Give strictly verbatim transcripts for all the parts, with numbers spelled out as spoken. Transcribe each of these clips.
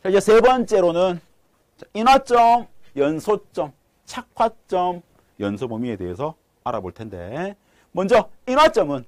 자, 이제 세 번째로는 인화점, 연소점, 착화점, 연소 범위에 대해서 알아볼 텐데, 먼저 인화점은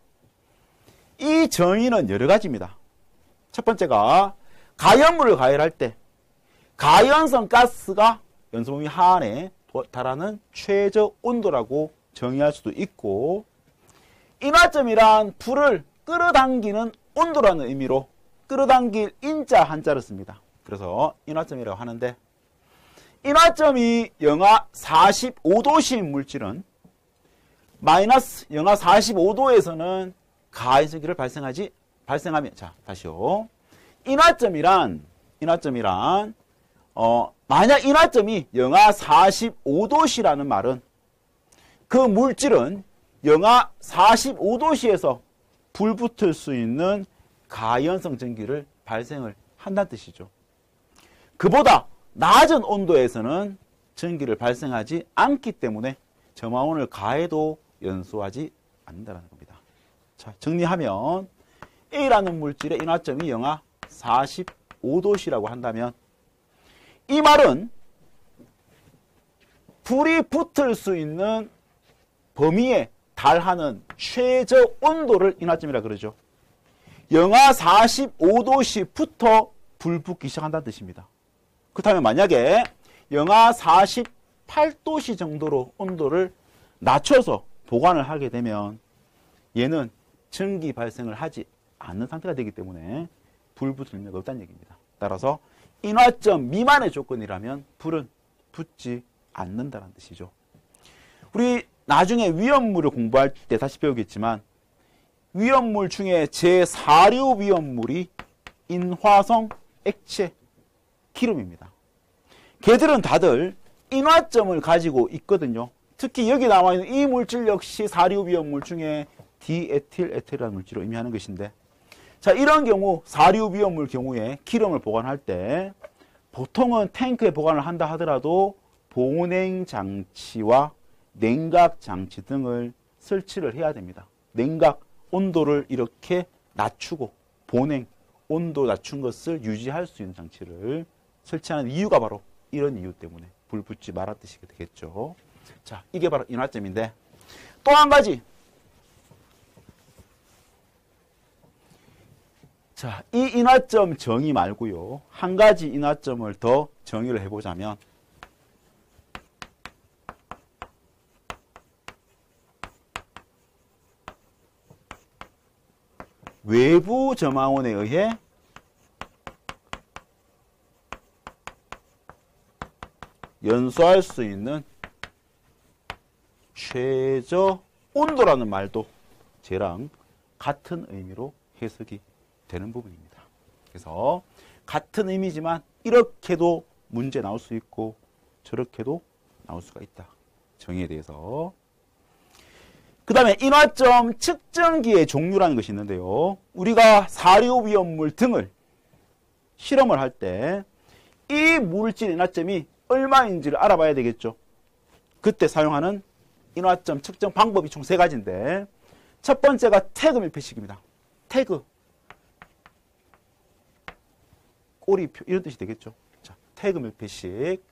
이 정의는 여러 가지입니다. 첫 번째가 가연물을 가열할 때 가연성 가스가 연소 범위 하한에 달하는 최저 온도라고 정의할 수도 있고, 인화점이란 불을 끌어당기는 온도라는 의미로 끌어당길 인자 한자를 씁니다. 그래서 인화점이라고 하는데, 인화점이 영하 사십오 도씨인 물질은 마이너스 영하 사십오 도에서는 가연성기를 발생하지 발생하면 자 다시요. 인화점이란 인화점이란 어 만약 인화점이 영하 사십오 도씨라는 말은 그 물질은 영하 사십오 도씨에서 불 붙을 수 있는 가연성 전기를 발생을 한다는 뜻이죠. 그보다 낮은 온도에서는 전기를 발생하지 않기 때문에 점화원을 가해도 연소하지 않는다는 겁니다. 자, 정리하면 A라는 물질의 인화점이 영하 사십오 도씨라고 한다면 이 말은 불이 붙을 수 있는 범위에 달하는 최저 온도를 인화점이라 그러죠. 영하 사십오 도씨부터 불 붙기 시작한다는 뜻입니다. 그렇다면 만약에 영하 사십팔 도씨 정도로 온도를 낮춰서 보관을 하게 되면 얘는 전기 발생을 하지 않는 상태가 되기 때문에 불 붙을 의미가 없다는 얘기입니다. 따라서 인화점 미만의 조건이라면 불은 붙지 않는다는 뜻이죠. 우리 나중에 위험물을 공부할 때 다시 배우겠지만 위험물 중에 제사류 위험물이 인화성 액체 기름입니다. 걔들은 다들 인화점을 가지고 있거든요. 특히 여기 나와 있는 이 물질 역시 사류 위험물 중에 디에틸 에틸이라는 물질을 의미하는 것인데, 자, 이런 경우 사류 위험물 경우에 기름을 보관할 때 보통은 탱크에 보관을 한다 하더라도 보냉 장치와 냉각 장치 등을 설치를 해야 됩니다. 냉각 온도를 이렇게 낮추고 보냉 온도 낮춘 것을 유지할 수 있는 장치를 설치하는 이유가 바로 이런 이유 때문에 불 붙지 말았듯이 되겠죠. 자, 이게 바로 인화점인데, 또 한 가지. 자, 이 인화점 정의 말고요, 한 가지 인화점을 더 정의를 해보자면, 외부 점화원에 의해 연소할 수 있는 최저 온도라는 말도 쟤랑 같은 의미로 해석이 되는 부분입니다. 그래서 같은 의미지만 이렇게도 문제 나올 수 있고 저렇게도 나올 수가 있다. 정의에 대해서. 그 다음에 인화점 측정기의 종류라는 것이 있는데요. 우리가 사류 위험물 등을 실험을 할 때 이 물질 인화점이 얼마인지를 알아봐야 되겠죠. 그때 사용하는 인화점 측정 방법이 총 세 가지인데, 첫 번째가 태그 밀폐식입니다. 태그. 꼬리표 이런 뜻이 되겠죠. 자, 태그 밀폐식.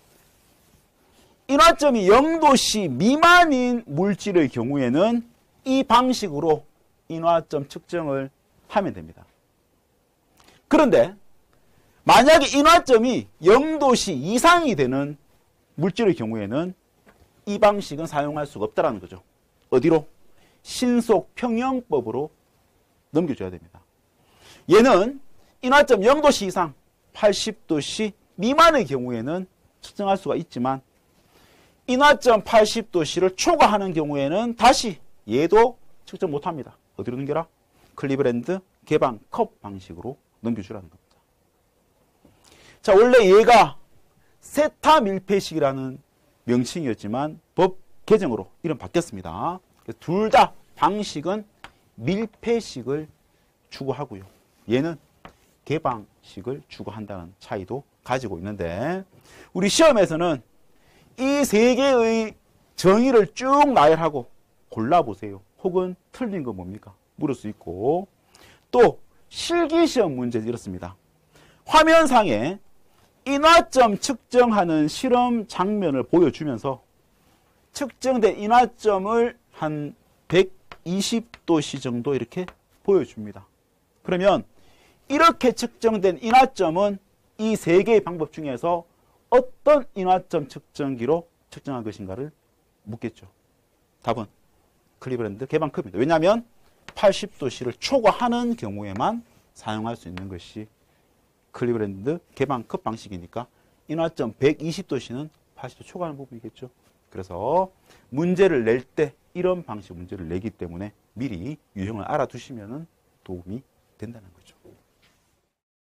인화점이 영 도씨 미만인 물질의 경우에는 이 방식으로 인화점 측정을 하면 됩니다. 그런데 만약에 인화점이 영 도씨 이상이 되는 물질의 경우에는 이 방식은 사용할 수가 없다는 거죠. 어디로? 신속 평형법으로 넘겨줘야 됩니다. 얘는 인화점 영 도씨 이상, 팔십 도씨 미만의 경우에는 측정할 수가 있지만 인화점 팔십 도씨를 초과하는 경우에는 다시 얘도 측정 못합니다. 어디로 넘겨라? 클리브랜드 개방 컵 방식으로 넘겨주라는 겁니다. 자, 원래 얘가 세타 밀폐식이라는 명칭이었지만 법 개정으로 이름 바뀌었습니다. 둘 다 방식은 밀폐식을 추구하고요. 얘는 개방식을 추구한다는 차이도 가지고 있는데, 우리 시험에서는 이 세 개의 정의를 쭉 나열하고 골라보세요. 혹은 틀린 거 뭡니까? 물을 수 있고, 또 실기시험 문제 이렇습니다. 화면상에 인화점 측정하는 실험 장면을 보여주면서 측정된 인화점을 한 백이십 도씨 정도 이렇게 보여줍니다. 그러면 이렇게 측정된 인화점은 이 세 개의 방법 중에서 어떤 인화점 측정기로 측정한 것인가를 묻겠죠. 답은 클리브랜드 개방컵입니다. 왜냐하면 팔십 도씨를 초과하는 경우에만 사용할 수 있는 것이 클리브랜드 개방컵 방식이니까 인화점 백이십 도씨는 팔십 도 초과하는 부분이겠죠. 그래서 문제를 낼 때 이런 방식 문제를 내기 때문에 미리 유형을 알아두시면 도움이 된다는 거죠.